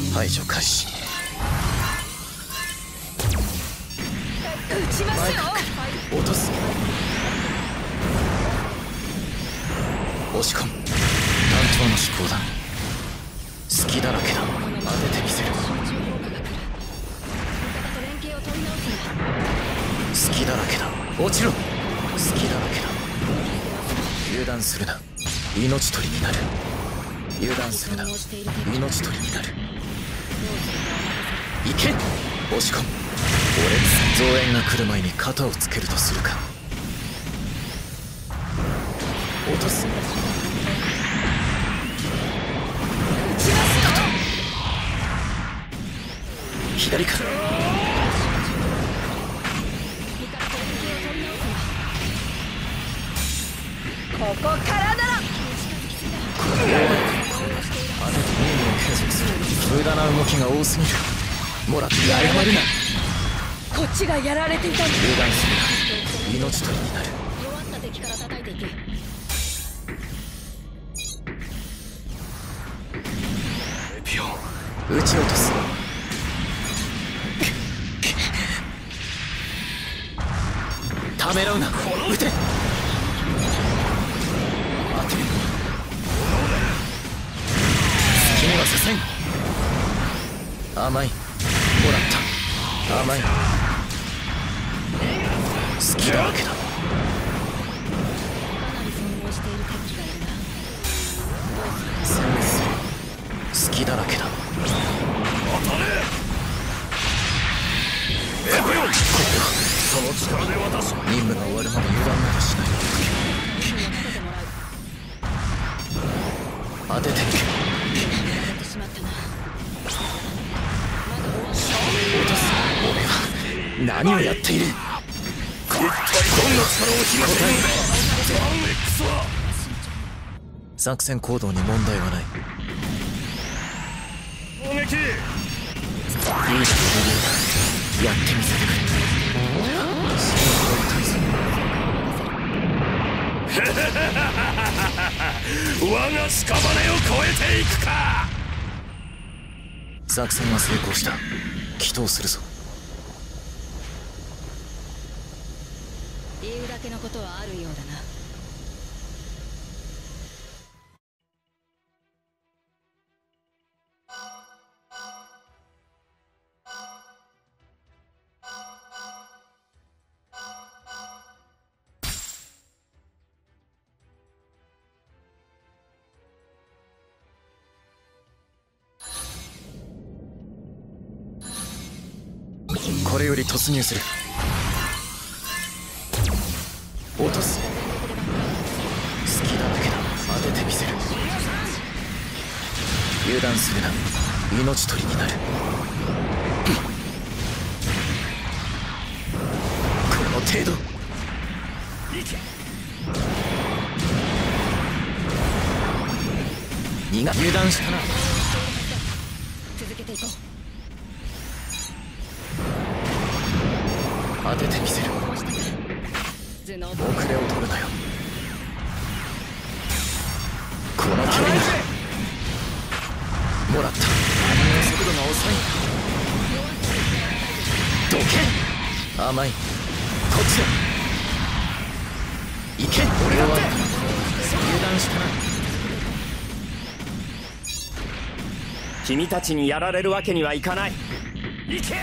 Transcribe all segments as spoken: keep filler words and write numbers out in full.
排除開始。 撃ちますよ。 落とす。押し込む。単調の思考だ。隙だらけだ。当ててみせる。隙だらけだ。落ちろ。隙だらけだ。油断するな。命取りになる。油断するな。命取りになる。行け。押し込む。俺、増援が来る前に肩をつけるとするか。落とす。左から。 ここからなら。 当てて任務を継続する。無駄な動きが多すぎる。もらって謝るな。 こっちがやられていたんだ。 油断するな。命取りになる。 弱った敵から叩いていけ。 エピオン撃ち落とす。ためらうな。撃て。君はさせん。甘い。もらった。甘い。好きだらけだ。戦滅する。好きだらけだ。当たれ。エブヨン。その力で渡す。任務が終わるまで油断などしない。当ててみる。落とす。俺は何をやっている。一体どんな力を秘めているんだ。作戦行動に問題はない。攻撃。いいだろう。やってみせてくれ。我が屍を越えていくか。作戦は成功した。祈祷するぞ。 言うだけのことはあるようだな。 これより突入する。落とす。好きだらけだ。当ててみせる。油断するな。命取りになる。この程度。荷が油断したな。 続けていこう。 当ててみせる。遅れを取るなよ。この距離にもらった。反応速度が遅い。どけ。甘い。こっちだ。行け。俺だって。油断したな。 君たちにやられるわけにはいかない。行け。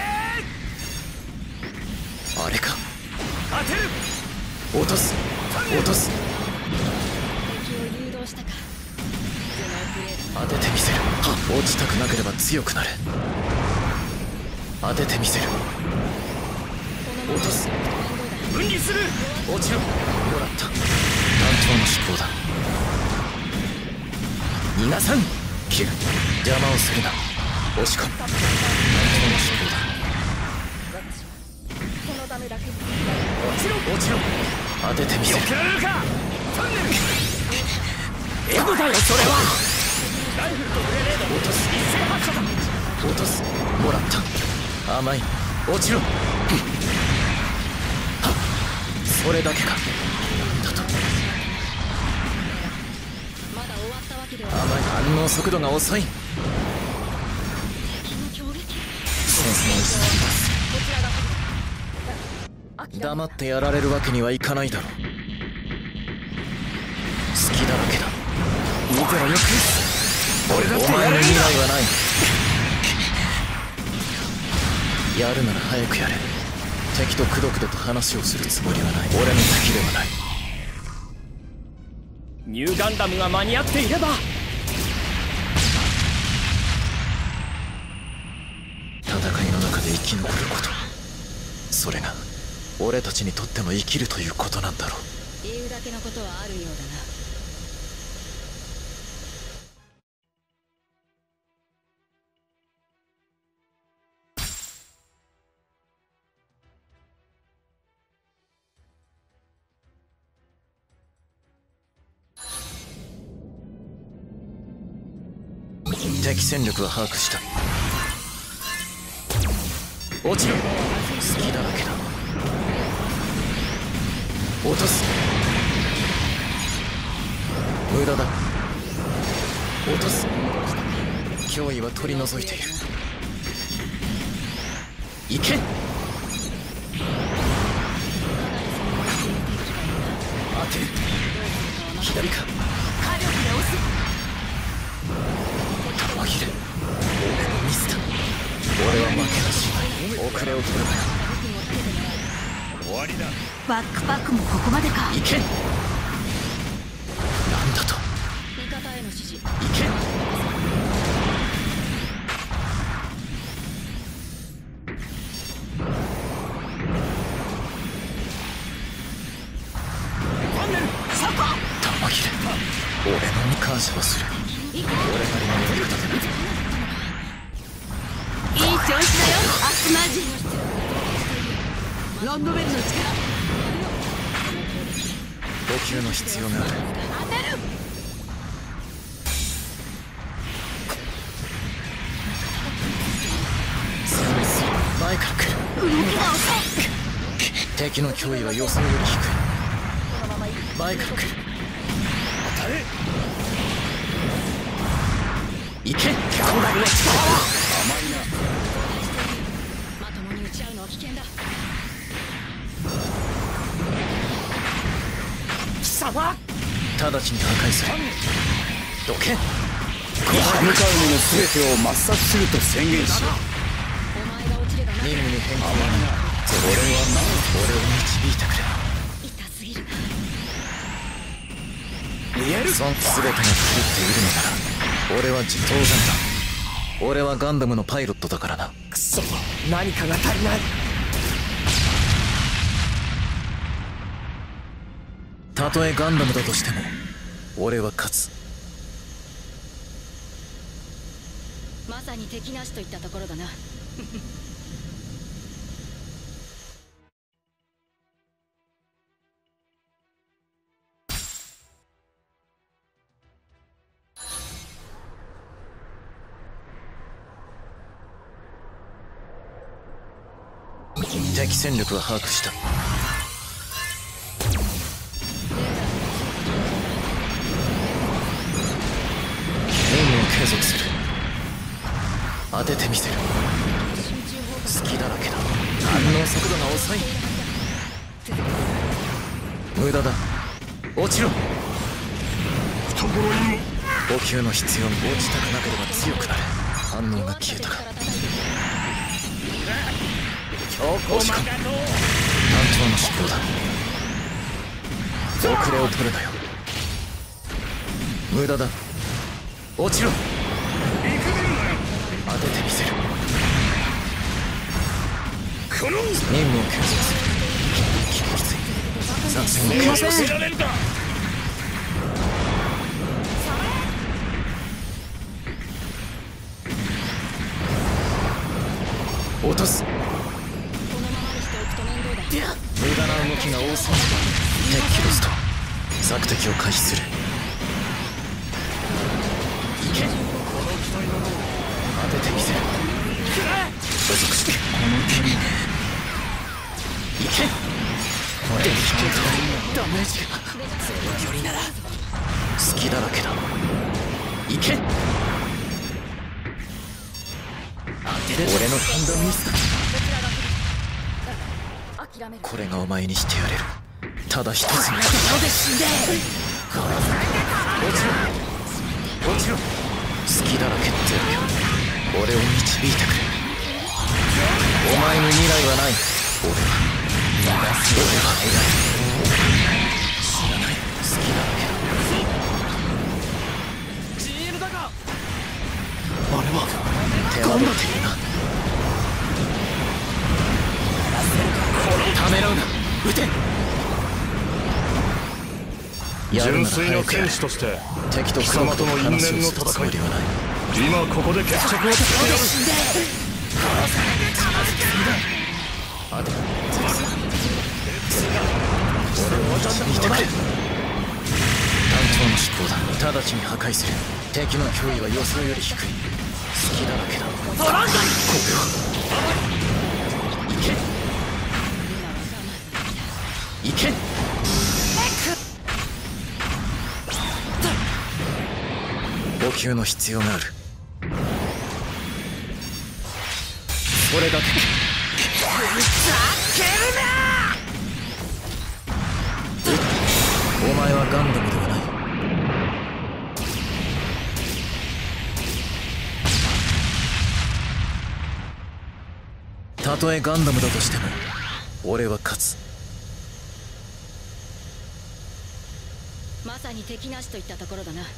あれか。 当てる。 落とす。落とす。 敵を誘導したか。 当ててみせる。落ちたくなければ強くなる。当ててみせる。落とす。 分離する。 落ちろ。もらった。単調の思考だ。逃がさん。切る。邪魔をするな。押し込む。単調の思考だ。 落ちろ。落ちろ。当ててみせる。 避けられるか。トンネル。エゴだよそれは。ライフルとグレネード。 落とす。 一斉発射だ。 落とす。もらった。甘い。落ちろ。それだけか。なんだと。 まだ終わったわけでは甘い。反応速度が遅い。 黙ってやられるわけにはいかないだろう。隙だらけだ。見てろよく。俺だってお前の未来はない。やるなら早くやれ。敵とくどくどと話をするつもりはない。俺の敵ではない。 ニューガンダムが間に合っていれば。 戦いの中で生き残ること、それが俺たちにとっての生きるということなんだろう。 言うだけのことはあるようだな。 敵戦力は把握した。落ちろ。隙だらけだ。落とす。無駄だ。落とす。脅威は取り除いている。行け。当てる。左か。 火力で押す。 玉切れ。俺のミスだ。俺は負けはしない。遅れを取るなよ。終わりだ。 バックパックもここまでか。 行け。なんだと。 味方への指示。 行け。玉切れ。俺のに感謝はする。俺なりのやり方だ。 いい調子だよ、アスマジ。ロンドベルの力。 補給の必要がある。 当てる。 前から来る。 動きが遅い。 敵の脅威は予想より低い。前から来る。当たれ。行け。ガンダムの力は甘いな。 まともに打ち合うのは危険だ。 貴様、 直ちに破壊する。どけ。 向かう者全てを抹殺すると宣言しよう。 お前が落ちれば任務に変更はない。俺は俺を導いてくれ。 痛すぎる。 見える。そん全てが狂っているのなら俺は当然だ。俺はガンダムのパイロットだからな。 くそ、何かが足りない。 たとえガンダムだとしても俺は勝つ。 まさに敵なしといったところだな。 敵戦力は把握した。任務を継続する。当ててみせる。隙だらけだ。反応速度が遅い。無駄だ。落ちろ。 懐にも補給の必要に落ちたくなければ強くなれ。反応が消えたか。押し込む。単調の指標だ。遅れを取るなよ。無駄だ。落ちろ。当ててみせる。 この任務を継続する。きつい。作戦を継続する。落とす。無駄な動きが多すぎる。敵ロスト。索敵を開始する。行け。当ててみせる。所属してこの距離。行け。敵とダメージがその距離なら隙だらけだ。行け。当俺の判断ミスだ。 諦める。 これがお前にしてやれる。ただ一つのこので死んで落ちろ落ちろ。隙だらけってやるよ。俺を導いてくれ。お前に未来はない。俺は俺は偉い。知らない。隙だらけだ。 ジールだがあれは手間取っているな。ためらうな。撃て。 純粋な戦士として敵と貴様との因縁の戦い、今ここで決着をつけてやる。 見てくれ。団長の執行だ。直ちに破壊する。敵の脅威は予想より低い。隙だらけだ。 トランこれはいけ。いけ。補給の必要がある。それだけ。お前はガンダムではない。たとえガンダムだとしても俺は勝つ。 まさに敵なしといったところだな。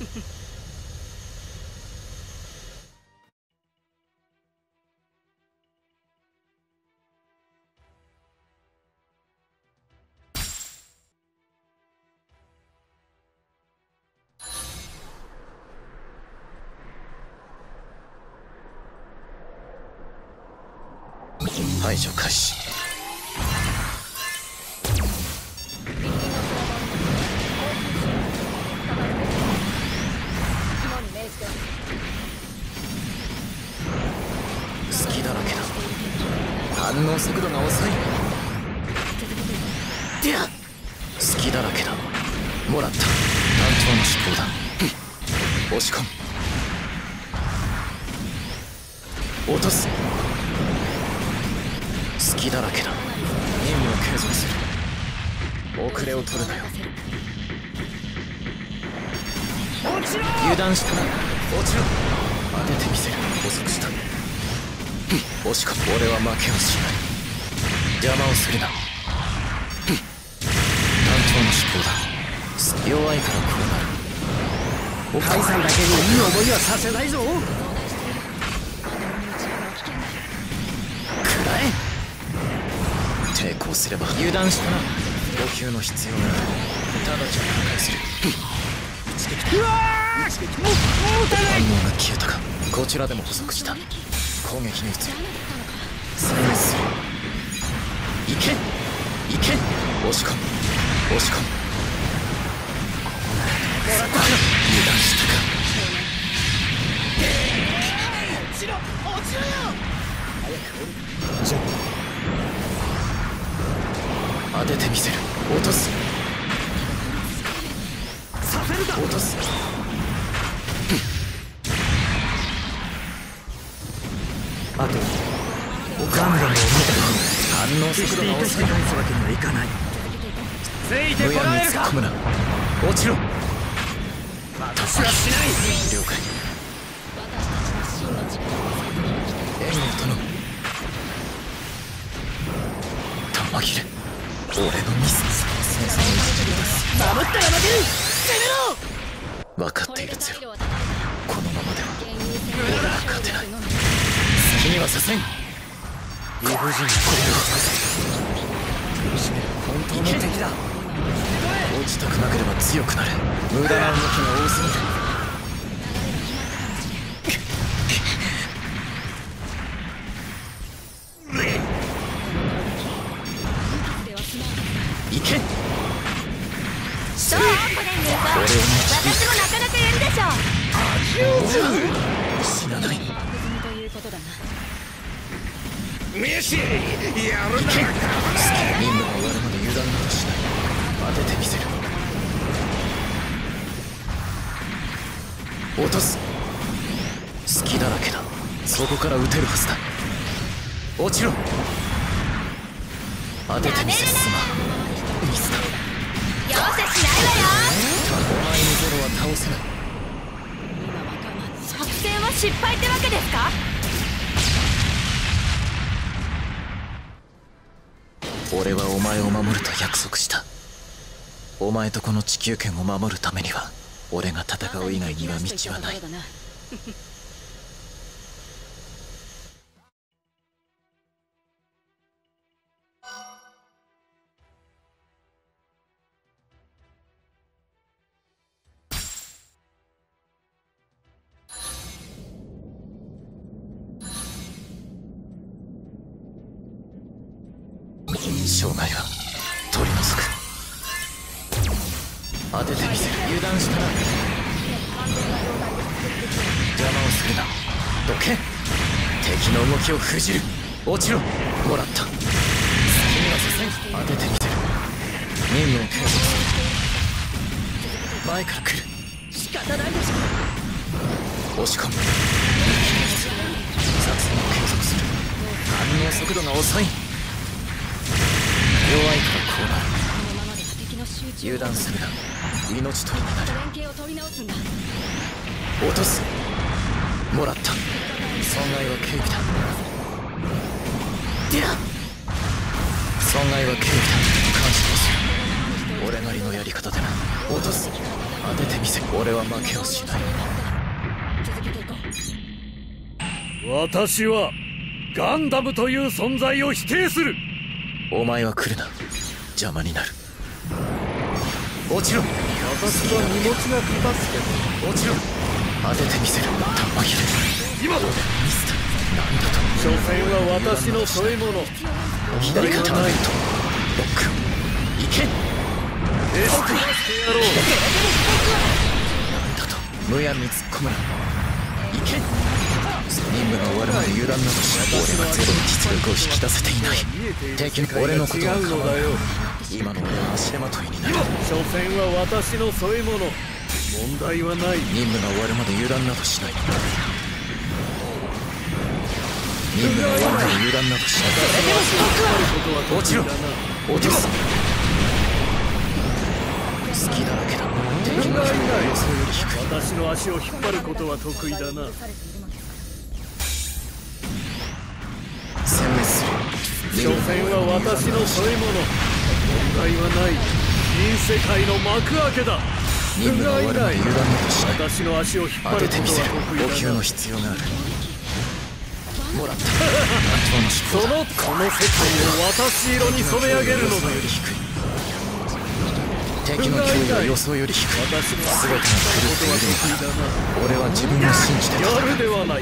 排除開始。隙だらけだ。反応速度が遅い。でや隙だらけだ。もらった。団長の執行だ。押し込む。落とす。隙だらけだ。任務を継続する。遅れを取るなよ。油断したな。落ちろ。当ててみせる。捕捉した。押し込む。俺は負けをしない。邪魔をするな。団長の執行だ。弱いからこうなる。 お母さんだけにいい思いはさせないぞ。 抵抗すれば。油断したな。補給の必要がある。直ちに破壊する。 うわー反応が消えたか。こちらでも捕捉した。攻撃に移る。再現する。いけいけ。押し込む押し込む。油断したか。 落ちろ落ちろよ。 じゃ当ててみせる。落とす。 させるだ。 落とす。 あとガンダムを見た反応速度が遅い。 返すわけにはいかない。ついてむやみにこらえるか。 突っ込むな。落ちろ。 私はしない。 了解。援護を頼む。玉切れ。俺のミス。戦争に導き出す。 守ったら負ける。 分かっているゼロ。このままでは俺は勝てない。好きにはさせん。 理不尽なこれを本当の敵だ。 落ちたくなければ強くなれ。無駄な動きが多すぎる。いけ。 そうこれにさ俺を導い私もなかなかやるでしょ。 て。死なない。 ということだな。 メシやるいけ。好きな任務が終わるまで油断などしない。当ててみせる。落とす。隙だらけだ。 そこから撃てるはずだ。落ちろ。当ててみせすまミスだ。 容赦しないわよ。 お前にゼロは倒せない。 作戦は失敗ってわけですか？ 俺はお前を守ると約束した。お前とこの地球圏を守るためには俺が戦う以外には道はない。障害は取り除く。当ててみせる。油断したな。邪魔をするな。どけ。敵の動きを封じる。落ちろ。もらった。好きにはさせん。当ててみせる。任務を継続する。前から来る。 仕方ないでしょ。 押し込む。作戦を継続する。反応速度が遅い。弱いからこうなる。油断するな。命取りになる。落とす。もらった。損害は軽微だ。ディラ損害は軽微だ。感謝をする。俺なりのやり方でな。落とす。当ててみせ。俺は負けをしない。 私はガンダムという存在を否定する。 お前は来るな。邪魔になる。落ちろ。 私は荷物が片付け落ちろ。当ててみせる。玉切れ。 今だ。 ミスだ。なんだと。 所詮は私の添え物。 左肩ないと。ロック。行け。 エスクラしてやろう。 なんだと。むやみに突っ込むな。行け。任務が終わるまで油断などしない。俺はゼロに実力を引き出せていない。敵に俺のことは構わない。今の俺は足手まといになる。 所詮は私の添え物。問題はない。 任務が終わるまで油断などしない。任務が終わるまで油断などしない。落ちろ。落とす。隙だらけだ。敵の距離が予想より低い。 私の足を引っ張ることは得意だな。 殲滅する。 所詮は私の添え物。問題はない。新世界の幕開けだ。 任務が終わるまで油断などしない。 私の足を引っ張ることは当ててみせる。 得意だな。 補給の必要がある。もらった。 そのこの世界を私色に染め上げるのだ。 敵の脅威は予想より低い。全てが狂っているのだ。俺は自分を信じてやるではない。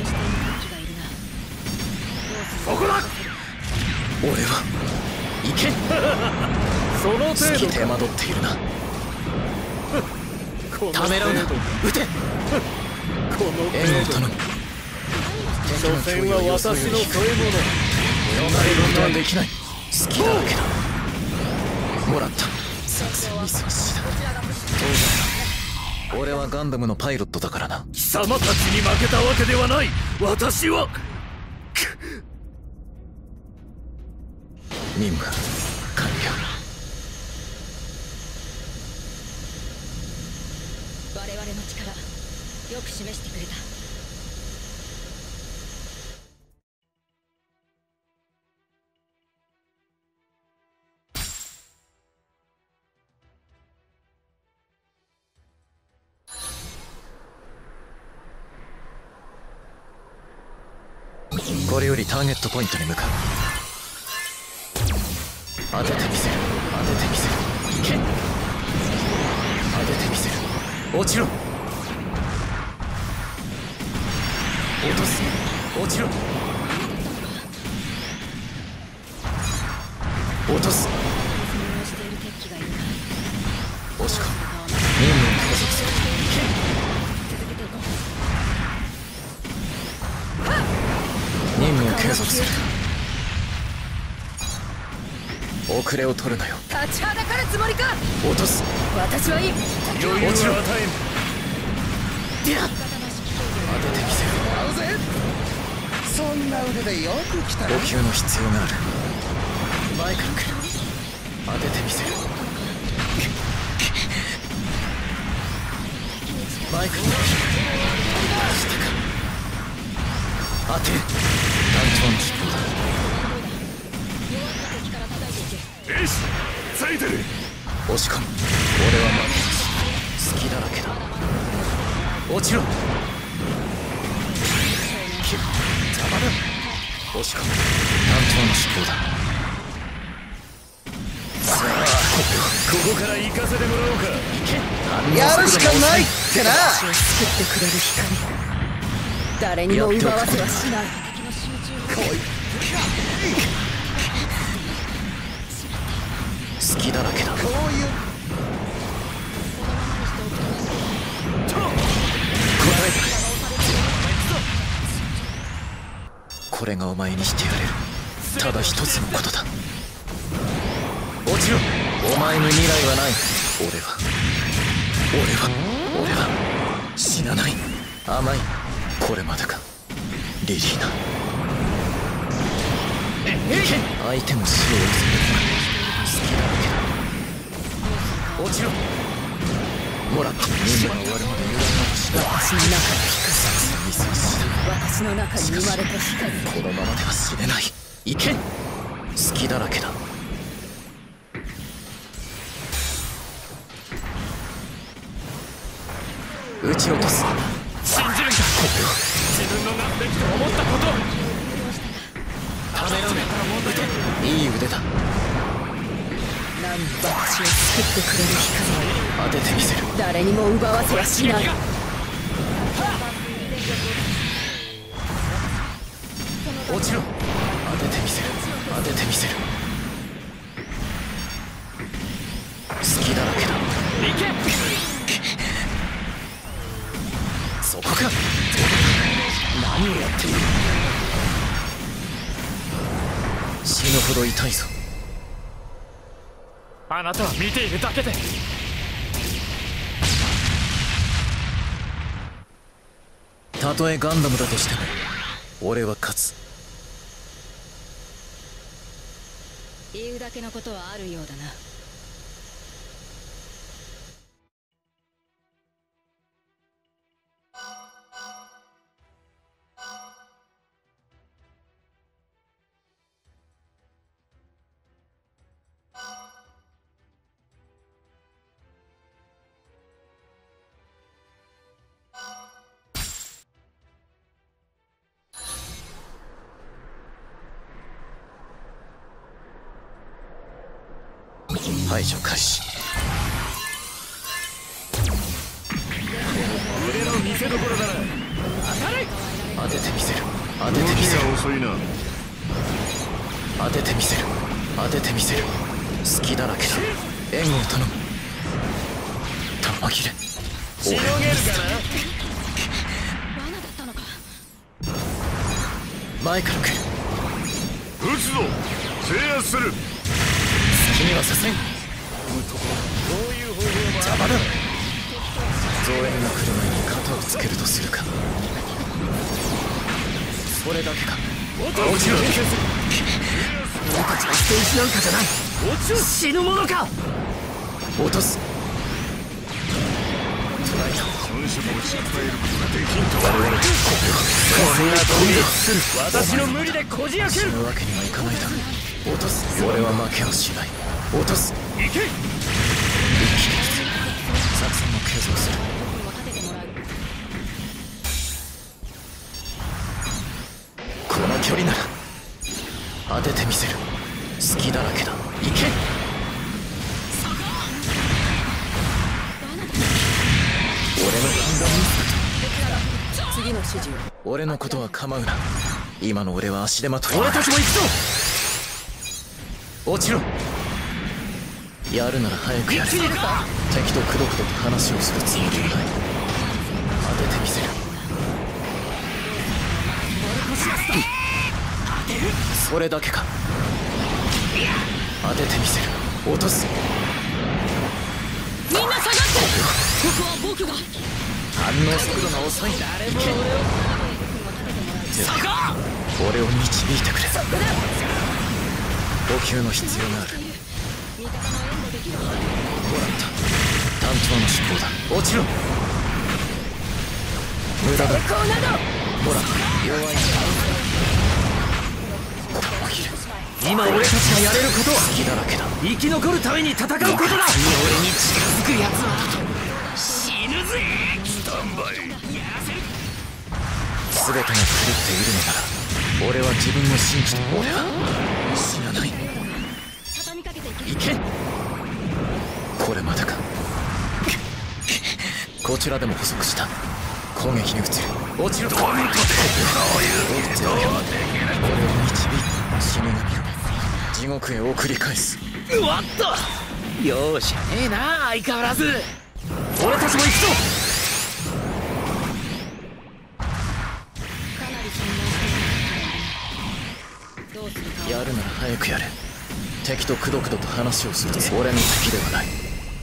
そこだ。 俺は行け。 その好程度き手間取っているな。ためらうな。撃て。 この援護を頼む。 所詮は私の添え物。 お前のことはできない。好きだらけだ。もらった。作戦ミスはしだ。当然だ。俺はガンダムのパイロットだからな。 貴様たちに負けたわけではない。私は任務完了。 我々の力よく示してくれた。 これよりターゲットポイントに向かう。当ててみせる。当ててみせる。行け。当ててみせる。落ちろ。落とす。落ちろ。落とす。押し込む。任務を継続する。行け。任務を継続する。遅れを取るなよ。 立ちはだかるつもりか。 落とす。 私はいい。 余裕は与えん。 ディラ当ててみせる。 腕でよく来た補給の必要がある。前から来る。当ててみせる。前から来る。下か。当てる。団長の尻尾だ。 よしついてる。 押し込む。俺は負けなし。隙だらけだ。落ちろ。邪魔だ。押し込む。団長の尻尾だ。さあここから行かせてもらおうか。 やるしかないってな。 私を救ってくれる光、誰にも奪わせはしない。 隙だらけだ。 こういうこれがお前にしてやれるただ一つのことだ。落ちろ。お前に未来はない。俺は俺は俺は死なない。甘い。これまでかリリーナ。相手も死を恐れる。隙だらけだ。落ちろ。もらった。任務が終わるまで油断などしない。 私の中の光、 ミスをした。 私の中に生まれた光、 このままでは死ねない。行け。隙だらけだ。撃ち落とす。 信じるんだ。 これは自分のなすべきと思ったことをためらうね。いい腕だ。 何私を救ってくれる当ててみせる。 光、誰にも奪わせはしない。 落ちろ。当ててみせる。当ててみせる。隙だらけだ。 行け。 そこか。何をやっている。死ぬほど痛いぞ。 あなたは見ているだけで。 たとえガンダムだとしても俺は勝つ。 言うだけのことはあるようだな。 排除開始。 腕の見せ所だな。 当ててみせる。当ててみせる。 遅いな。 当ててみせる。当ててみせる。隙だらけだ。援護を頼む。弾切れ。 しのげるかな。 罠だったのか。 前から来る。 撃つぞ。制圧する。 君はさせん。 こういう方法も邪魔だ。増援が来る前に肩をつけるとするか。それだけか。 落ちろ。 俺たちは捨て石なんかじゃない。 落ちろ。 死ぬものか。落とす。トライだ。 本職を失敗ることができんと我々。 こんな飛んでする。 私の無理でこじ開ける。 死ぬわけにはいかないだろう。落とす。俺は負けはしない。落とす。 行け。 一気にきつい。作戦も継続する。この距離なら当ててみせる。隙だらけだ。行け。俺の判断ミスだと。 次の指示を。 俺のことは構うな。今の俺は足手まとい。 俺たちも行くぞ。 落ちろ。やるなら早くやれ。敵とくどくどと話をするつもりはない。当ててみせる。それだけか。当ててみせる。落とす。 みんな下がって。ここは僕が。 反応速度が遅い。誰も俺を手だよ。俺を導いてくれ。補給の必要がある。 味方の援護できる。 もらった。単調の思考だ。落ちろ。無駄だ。 こうなどほら弱いここを切る。 今俺たちがやれることは隙だらけだ。 生き残るために戦うことだ。俺に近づくやつは死ぬぜ。スタンバイ。 全てが狂っているのなら俺は自分を信じて。俺は死なない。 畳みかけていけ。 いけ。これまでか。こちらでも捕捉した。攻撃に移る。落ちろ。どういうことでそういうことはできない。俺を導いて死神を地獄へ送り返す。 うわっと容赦ねえな相変わらず。俺たちも行くぞ。 かなり信頼してる。どうするか。 やるなら早くやれ。敵とくどくどと話をすると俺の敵ではない。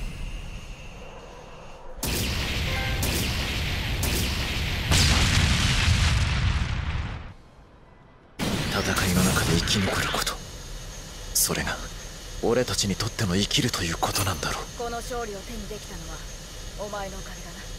戦いの中で生き残ること、それが俺たちにとっての生きるということなんだろう。 この勝利を手にできたのはお前のおかげだな。